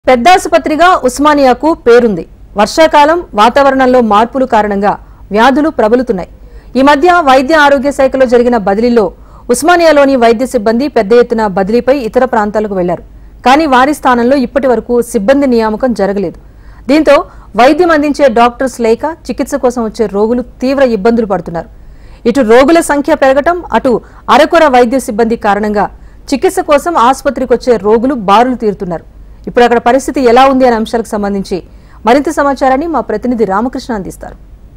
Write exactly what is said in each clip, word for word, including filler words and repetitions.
పెద్ద ఆసుపత్రిగా ఉస్మానియాకు పేరుంది. వర్షాకాలం వాతావరణంలో మార్పుల కారణంగా వ్యాధులు ప్రబలుతున్నాయి. ఈ మధ్య వైద్య ఆరోగ్య శాఖలో జరిగిన బదిలీలో ఉస్మానియాలోని వైద్య సిబ్బంది పెద్ద ఎత్తున బదిలీపై ఇతర ప్రాంతాలకు వెళ్లారు. కానీ వారి స్థానంలో ఇప్పటి వరకు సిబ్బంది నియామకం జరగలేదు. దీంతో వైద్యం అందించే డాక్టర్స్ లేక చికిత్స కోసం వచ్చే రోగులు తీవ్ర ఇబ్బందులు పడుతున్నారు. ఇటు రోగుల సంఖ్య పెరగటం, అటు అరకొర వైద్య సిబ్బంది కారణంగా చికిత్స కోసం ఆసుపత్రికి వచ్చే రోగులు బారులు తీరుతున్నారు. ఇప్పుడు అక్కడ పరిస్థితి ఎలా ఉంది అనే అంశాలకు సంబంధించి మరింత సమాచారాన్ని మా ప్రతినిధి రామకృష్ణ అందిస్తారు.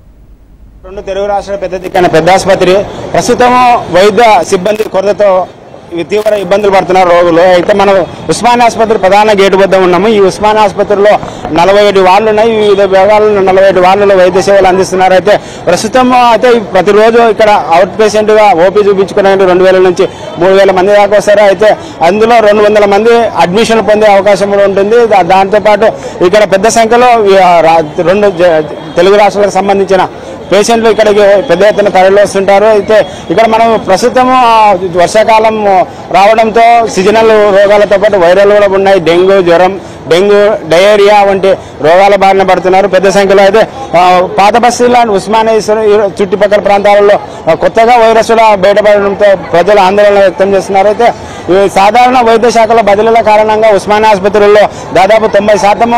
రెండు తెలుగు రాష్ట్రాల పెద్ద దిక్కైన పెద్ద ఆసుపత్రి ప్రస్తుతం వైద్య సిబ్బంది కొరతతో తీవ్ర ఇబ్బందులు పడుతున్నారు రోగులు. అయితే మనం ఉస్మానియా ఆసుపత్రి ప్రధాన గేటు వద్ద ఉన్నాము. ఈ ఉస్మానియా ఆసుపత్రిలో నలభై ఏడు వార్డులు ఉన్నాయి. వివిధ విభాగాల్లో నలభై ఏడు వార్డులలో వైద్య సేవలు అందిస్తున్నారు. అయితే ప్రస్తుతం అయితే ప్రతిరోజు ఇక్కడ అవుట్ పేషెంట్ గా ఓపీ చూపించుకునే రెండు వేల నుంచి మూడు వేల మంది దాకా వస్తారు. అయితే అందులో రెండు వందల మంది అడ్మిషన్ పొందే అవకాశం కూడా ఉంటుంది. దాంతో పాటు ఇక్కడ పెద్ద సంఖ్యలో రెండు తెలుగు రాష్ట్రాలకు సంబంధించిన పేషెంట్లు ఇక్కడికి పెద్ద ఎత్తున తరలి వస్తుంటారు. అయితే ఇక్కడ మనం ప్రస్తుతం వర్షాకాలం రావడంతో సీజనల్ రోగాలతో పాటు వైరల్ కూడా ఉన్నాయి. డెంగ్యూ, జ్వరం, డెంగ్యూ, డయేరియా వంటి రోగాల బారిన పడుతున్నారు పెద్ద సంఖ్యలో. అయితే పాత బస్తీల ఉస్మానియా చుట్టుపక్కల ప్రాంతాలలో కొత్తగా వైరస్ కూడా బయటపడడంతో ప్రజలు ఆందోళన వ్యక్తం చేస్తున్నారు. అయితే సాధారణ వైద్య శాఖల బదిలీల కారణంగా ఉస్మానియా ఆసుపత్రుల్లో దాదాపు తొంభై శాతము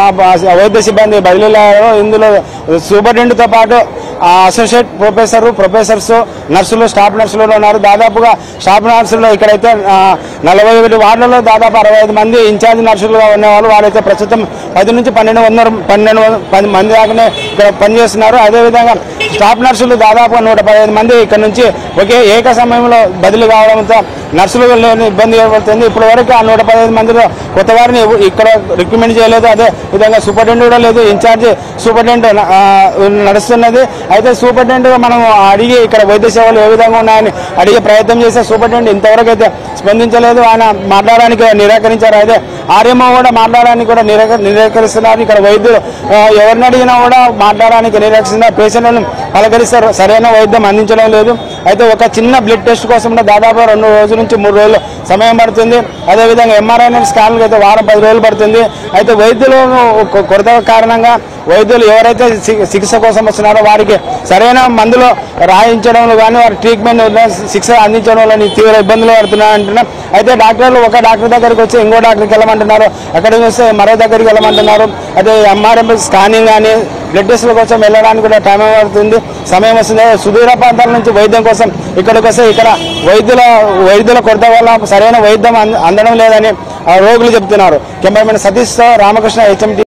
వైద్య సిబ్బంది బదిలీలో ఇందులో సూపరింటెండెంట్తో పాటు అసోసియేట్ ప్రొఫెసర్ ప్రొఫెసర్స్ నర్సులు స్టాఫ్ నర్సులు ఉన్నారు. దాదాపుగా స్టాఫ్ నర్సులు ఇక్కడైతే నలభై ఒకటి వార్డులలో దాదాపు అరవై ఐదు మంది ఇన్ఛార్జ్ నర్సులుగా ఉన్నవాళ్ళు. వారైతే ప్రస్తుతం పది నుంచి పన్నెండు వందల పన్నెండు పది మంది దాకానే ఇక్కడ పనిచేస్తున్నారు. అదేవిధంగా స్టాఫ్ నర్సులు దాదాపుగా నూట పదిహేను మంది ఇక్కడ నుంచి ఒకే ఏక సమయంలో బదిలీ కావడంతో నర్సులు ఇబ్బంది ఏర్పడుతుంది. ఇప్పటి వరకు ఆ నూట పదిహేను మందిలో కొత్త వారిని ఇక్కడ రికమెండ్ చేయలేదు. అదే విధంగా సూపరింటెండెంట్ కూడా లేదు. ఇన్ఛార్జ్ సూపరింటెండెంట్ నడుస్తున్నది. అయితే సూపరింటెండెంట్ మనం అడిగి ఇక్కడ వైద్య సేవలు ఏ విధంగా ఉన్నాయని అడిగే ప్రయత్నం చేస్తే సూపరింటెండెంట్ ఇంతవరకు అయితే స్పందించలేదు. ఆయన మాట్లాడడానికి నిరాకరించారు. అయితే ఆర్ఎంఓ కూడా మాట్లాడడానికి కూడా నిరాక నిరాకరిస్తున్నారు. ఇక్కడ వైద్యులు ఎవరిని అడిగినా కూడా మాట్లాడడానికి నిరాకరిస్తున్నారు. పేషెంట్లను పలకరిస్తారు, సరైన వైద్యం అందించడం లేదు. అయితే ఒక చిన్న బ్లడ్ టెస్ట్ కోసం దాదాపు రెండు రోజుల నుంచి మూడు రోజులు సమయం పడుతుంది. అదేవిధంగా ఎంఆర్ఐ స్కాన్లకు అయితే వారం పది రోజులు పడుతుంది. అయితే వైద్యులు కొరత కారణంగా వైద్యులు ఎవరైతే చికిత్స కోసం వస్తున్నారో వారికి సరైన మందులు రాయించడంలో కానీ వారి ట్రీట్మెంట్ చికిత్స అందించడంలో తీవ్ర ఇబ్బందులు పడుతున్నాయి అంటున్నారు. అయితే డాక్టర్లు ఒక డాక్టర్ దగ్గరికి వచ్చి ఇంకో డాక్టర్కి వెళ్ళమంటున్నారు, అక్కడికి వస్తే మరో దగ్గరికి వెళ్ళమంటున్నారు. అదే ఎంఆర్ఐ స్కానింగ్ కానీ బ్లడ్ టెస్టుల కోసం వెళ్ళడానికి కూడా టైం పడుతుంది, సమయం వస్తుంది. సుదూర ప్రాంతాల నుంచి వైద్యం కోసం ఇక్కడికి వస్తే ఇక్కడ వైద్యుల వైద్యుల కొరత వల్ల సరైన వైద్యం అందడం లేదని రోగులు చెబుతున్నారు. కెమెరామెన్ సతీష్తో రామకృష్ణ, హెచ్ఎంటీ.